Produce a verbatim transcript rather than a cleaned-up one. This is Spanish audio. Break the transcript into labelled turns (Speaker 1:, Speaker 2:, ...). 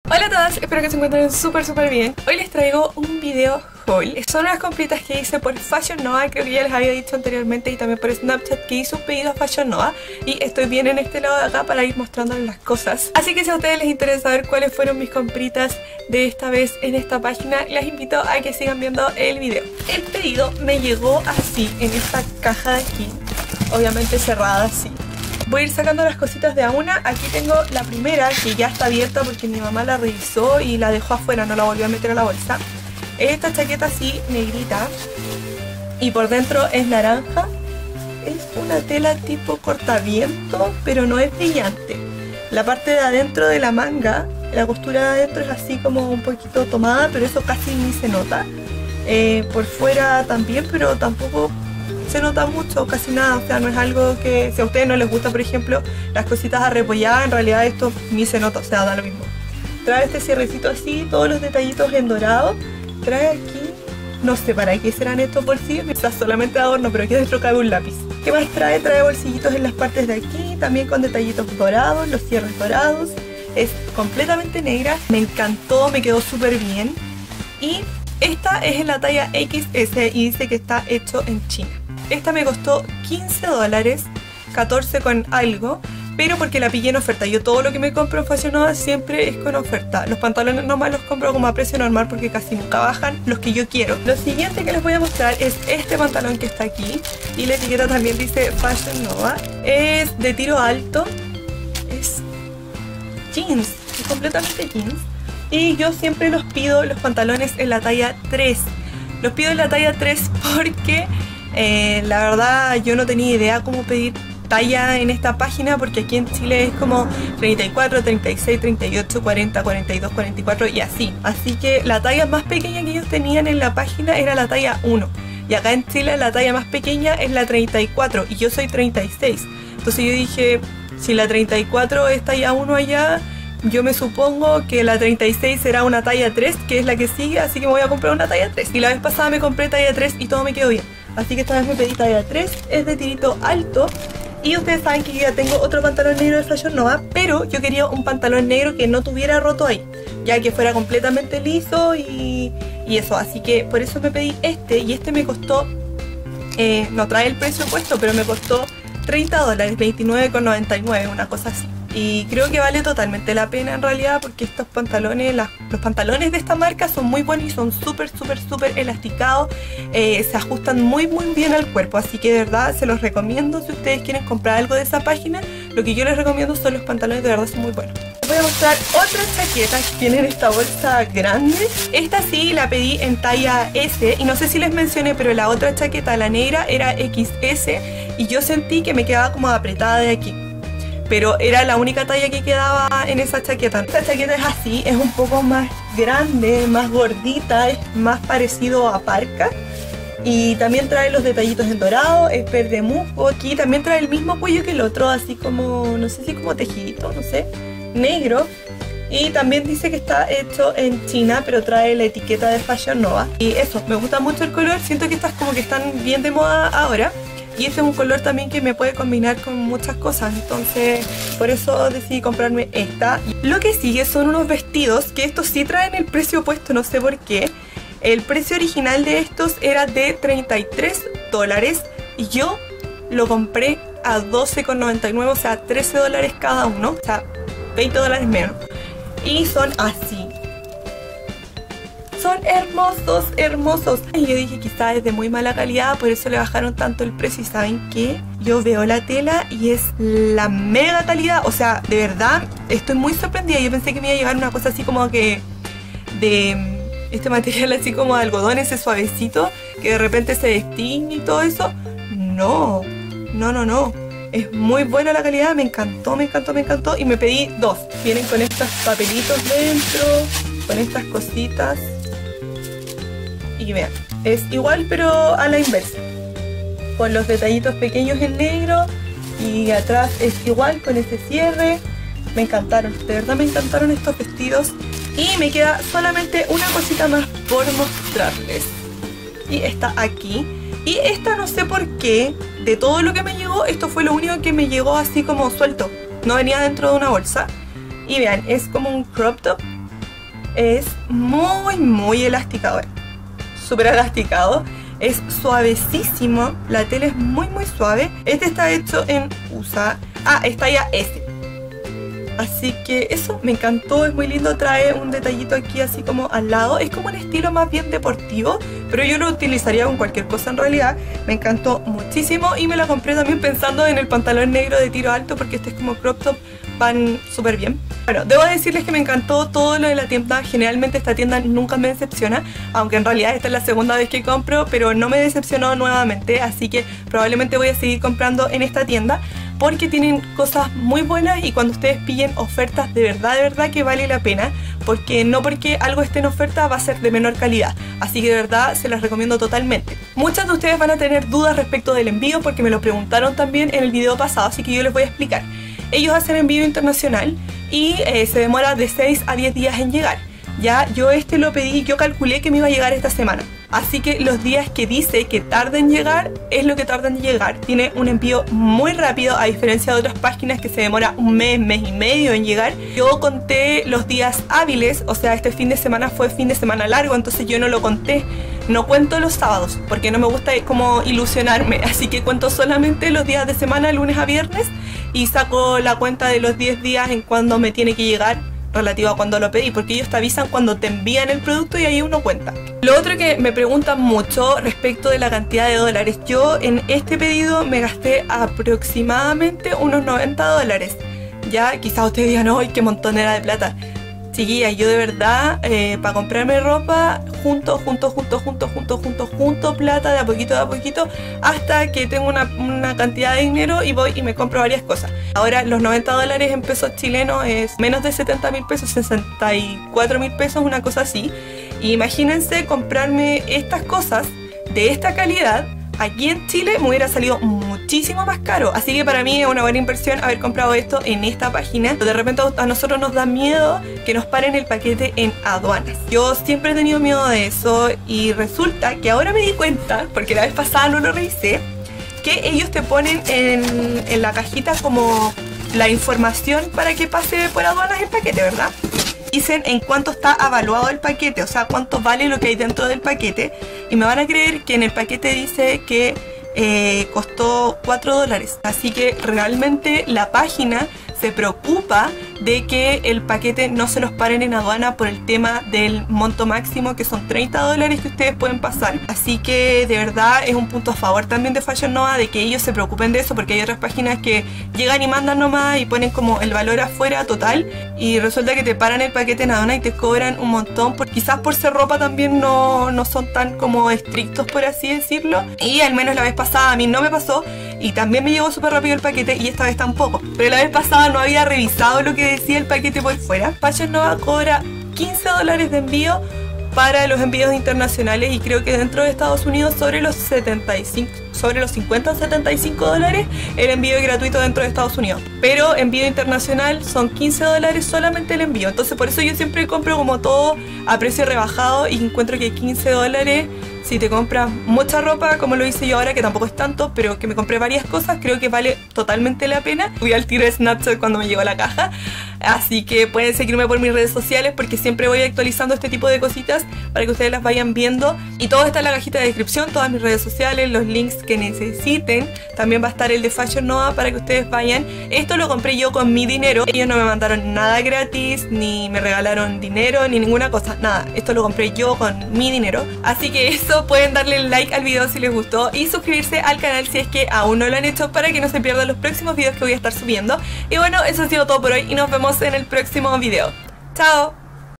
Speaker 1: Hola a todas, espero que se encuentren súper súper bien. Hoy les traigo un video haul. Son unas compritas que hice por Fashion Nova, creo que ya les había dicho anteriormente, y también por Snapchat, que hice un pedido a Fashion Nova. Y estoy bien en este lado de acá para ir mostrándoles las cosas. Así que si a ustedes les interesa saber cuáles fueron mis compritas de esta vez en esta página, les invito a que sigan viendo el video. El pedido me llegó así, en esta caja de aquí, obviamente cerrada así. Voy a ir sacando las cositas de a una. Aquí tengo la primera, que ya está abierta porque mi mamá la revisó y la dejó afuera, no la volvió a meter a la bolsa. Esta chaqueta así negrita y por dentro es naranja. Es una tela tipo cortaviento, pero no es brillante. La parte de adentro de la manga, la costura de adentro es así como un poquito tomada, pero eso casi ni se nota. Eh, por fuera también, pero tampoco se nota mucho, casi nada. O sea, no es algo que, si a ustedes no les gusta, por ejemplo, las cositas arrepolladas, en realidad esto ni se nota, o sea, da lo mismo. Trae este cierrecito así, todos los detallitos en dorado. Trae aquí, no sé para qué serán estos bolsillos, quizás solamente adorno, pero aquí dentro cabe un lápiz. ¿Qué más trae? Trae bolsillitos en las partes de aquí, también con detallitos dorados, los cierres dorados. Es completamente negra, me encantó, me quedó súper bien. Y esta es en la talla equis ese y dice que está hecho en China. Esta me costó quince dólares, catorce con algo, pero porque la pillé en oferta. Yo todo lo que me compro en Fashion Nova siempre es con oferta. Los pantalones nomás los compro como a precio normal porque casi nunca bajan los que yo quiero. Lo siguiente que les voy a mostrar es este pantalón que está aquí. Y la etiqueta también dice Fashion Nova. Es de tiro alto. Es jeans, es completamente jeans. Y yo siempre los pido los pantalones en la talla tres. Los pido en la talla tres porque eh, la verdad yo no tenía idea cómo pedir talla en esta página, porque aquí en Chile es como treinta y cuatro, treinta y seis, treinta y ocho, cuarenta, cuarenta y dos, cuarenta y cuatro y así. Así que la talla más pequeña que ellos tenían en la página era la talla uno. Y acá en Chile la talla más pequeña es la treinta y cuatro y yo soy treinta y seis. Entonces yo dije, si la treinta y cuatro es talla uno allá, yo me supongo que la treinta y seis será una talla tres, que es la que sigue, así que me voy a comprar una talla tres. Y la vez pasada me compré talla tres y todo me quedó bien. Así que esta vez me pedí talla tres, es de tirito alto. Y ustedes saben que yo ya tengo otro pantalón negro de Fashion Nova, pero yo quería un pantalón negro que no tuviera roto ahí, ya que fuera completamente liso y, y eso. Así que por eso me pedí este, y este me costó, eh, no trae el precio puesto, pero me costó treinta dólares, veintinueve con noventa y nueve, una cosa así. Y creo que vale totalmente la pena en realidad, porque estos pantalones, las, los pantalones de esta marca son muy buenos y son súper, súper, súper elasticados. Eh, se ajustan muy, muy bien al cuerpo. Así que de verdad se los recomiendo si ustedes quieren comprar algo de esa página. Lo que yo les recomiendo son los pantalones, de verdad son muy buenos. Les voy a mostrar otra chaqueta que tiene en esta bolsa grande. Esta sí la pedí en talla ese y no sé si les mencioné, pero la otra chaqueta, la negra, era equis ese y yo sentí que me quedaba como apretada de aquí. Pero era la única talla que quedaba en esa chaqueta. Esta chaqueta es así, es un poco más grande, más gordita, es más parecido a parka. Y también trae los detallitos en dorado, es verde musgo. Aquí también trae el mismo cuello que el otro, así como, no sé si como tejidito, no sé, negro. Y también dice que está hecho en China, pero trae la etiqueta de Fashion Nova. Y eso, me gusta mucho el color, siento que estas como que están bien de moda ahora. Y este es un color también que me puede combinar con muchas cosas, entonces por eso decidí comprarme esta. Lo que sigue son unos vestidos, que estos sí traen el precio puesto, no sé por qué. El precio original de estos era de treinta y tres dólares y yo lo compré a doce con noventa y nueve, o sea, trece dólares cada uno, o sea, veinte dólares menos. Y son así. Son hermosos, hermosos. Y yo dije quizás es de muy mala calidad, por eso le bajaron tanto el precio. Y ¿saben qué? Yo veo la tela y es la mega calidad. O sea, de verdad, estoy muy sorprendida. Yo pensé que me iba a llegar una cosa así como que de este material así como de algodón, ese suavecito, que de repente se destiñe y todo eso. No, no, no, no. Es muy buena la calidad, me encantó, me encantó, me encantó. Y me pedí dos. Vienen con estos papelitos dentro, con estas cositas. Y vean, es igual pero a la inversa, con los detallitos pequeños en negro, y atrás es igual con este cierre. Me encantaron, de verdad me encantaron estos vestidos. Y me queda solamente una cosita más por mostrarles, y está aquí. Y esta no sé por qué, de todo lo que me llegó, esto fue lo único que me llegó así como suelto, no venía dentro de una bolsa. Y vean, es como un crop top, es muy muy elasticador, súper elasticado. Es suavecísimo, la tela es muy muy suave. Este está hecho en U S A. Ah, es talla S. Así que eso, me encantó, es muy lindo. Trae un detallito aquí así como al lado. Es como un estilo más bien deportivo, pero yo lo utilizaría con cualquier cosa en realidad. Me encantó muchísimo y me la compré también pensando en el pantalón negro de tiro alto, porque este es como crop top, van súper bien. Bueno, debo decirles que me encantó todo lo de la tienda. Generalmente esta tienda nunca me decepciona, aunque en realidad esta es la segunda vez que compro, pero no me decepcionó nuevamente, así que probablemente voy a seguir comprando en esta tienda porque tienen cosas muy buenas y cuando ustedes pillen ofertas de verdad, de verdad que vale la pena, porque no porque algo esté en oferta va a ser de menor calidad, así que de verdad se las recomiendo totalmente. Muchas de ustedes van a tener dudas respecto del envío porque me lo preguntaron también en el video pasado, así que yo les voy a explicar. Ellos hacen envío internacional y eh, se demora de seis a diez días en llegar. Ya, yo este lo pedí, yo calculé que me iba a llegar esta semana. Así que los días que dice que tarda en llegar es lo que tarda en llegar. Tiene un envío muy rápido, a diferencia de otras páginas que se demora un mes, mes y medio en llegar. Yo conté los días hábiles, o sea, este fin de semana fue fin de semana largo, entonces yo no lo conté. No cuento los sábados, porque no me gusta como ilusionarme, así que cuento solamente los días de semana, lunes a viernes, y saco la cuenta de los diez días en cuando me tiene que llegar, relativo a cuando lo pedí, porque ellos te avisan cuando te envían el producto y ahí uno cuenta. Lo otro que me preguntan mucho respecto de la cantidad de dólares, yo en este pedido me gasté aproximadamente unos noventa dólares. Ya, quizás ustedes digan, ¡ay, qué montonera de plata! Chiquilla, yo de verdad, eh, para comprarme ropa, junto, junto, junto, junto, junto, junto, junto plata de a poquito, de a poquito, hasta que tengo una, una cantidad de dinero y voy y me compro varias cosas. Ahora los noventa dólares en pesos chilenos es menos de setenta mil pesos, sesenta y cuatro mil pesos, una cosa así. Y imagínense comprarme estas cosas de esta calidad. Aquí en Chile me hubiera salido muchísimo más caro, así que para mí es una buena inversión haber comprado esto en esta página. De repente a nosotros nos da miedo que nos paren el paquete en aduanas. Yo siempre he tenido miedo de eso y resulta que ahora me di cuenta, porque la vez pasada no lo revisé, que ellos te ponen en, en la cajita como la información para que pase por aduanas el paquete, ¿verdad? Dicen en cuánto está evaluado el paquete, o sea, cuánto vale lo que hay dentro del paquete. Y me van a creer que en el paquete dice que eh, costó cuatro dólares. Así que realmente la página se preocupa de que el paquete no se los paren en aduana por el tema del monto máximo, que son treinta dólares que ustedes pueden pasar. Así que de verdad es un punto a favor también de Fashion Nova, de que ellos se preocupen de eso, porque hay otras páginas que llegan y mandan nomás y ponen como el valor afuera total y resulta que te paran el paquete en aduana y te cobran un montón, porque quizás por ser ropa también no, no son tan como estrictos, por así decirlo. Y al menos la vez pasada a mí no me pasó y también me llegó súper rápido el paquete y esta vez tampoco. Pero la vez pasada no había revisado lo que decía el paquete por fuera. Fashion Nova cobra quince dólares de envío para los envíos internacionales y creo que dentro de Estados Unidos sobre los setenta y cinco, sobre los cincuenta o setenta y cinco dólares el envío es gratuito dentro de Estados Unidos, pero envío internacional son quince dólares solamente el envío. Entonces por eso yo siempre compro como todo a precio rebajado y encuentro que quince dólares, si te compras mucha ropa como lo hice yo ahora, que tampoco es tanto, pero que me compré varias cosas, creo que vale totalmente la pena. Fui al tiro de Snapchat cuando me llegó la caja, así que pueden seguirme por mis redes sociales porque siempre voy actualizando este tipo de cositas para que ustedes las vayan viendo. Y todo está en la cajita de descripción, todas mis redes sociales, los links que necesiten. También va a estar el de Fashion Nova para que ustedes vayan. Esto lo compré yo con mi dinero, ellos no me mandaron nada gratis, ni me regalaron dinero, ni ninguna cosa, nada. Esto lo compré yo con mi dinero, así que eso, pueden darle like al video si les gustó y suscribirse al canal si es que aún no lo han hecho para que no se pierdan los próximos videos que voy a estar subiendo. Y bueno, eso ha sido todo por hoy y nos vemos en el próximo video. ¡Chao!